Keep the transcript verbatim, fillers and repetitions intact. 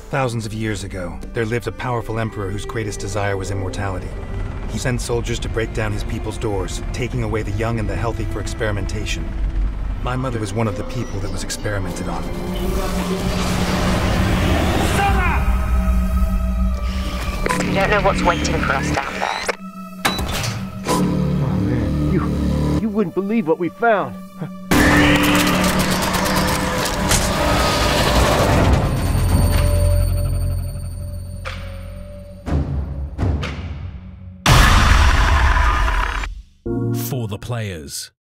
Thousands of years ago, there lived a powerful emperor whose greatest desire was immortality. He sent soldiers to break down his people's doors, taking away the young and the healthy for experimentation. My mother was one of the people that was experimented on. We don't know what's waiting for us down there. Oh man, you, you wouldn't believe what we found. For the players.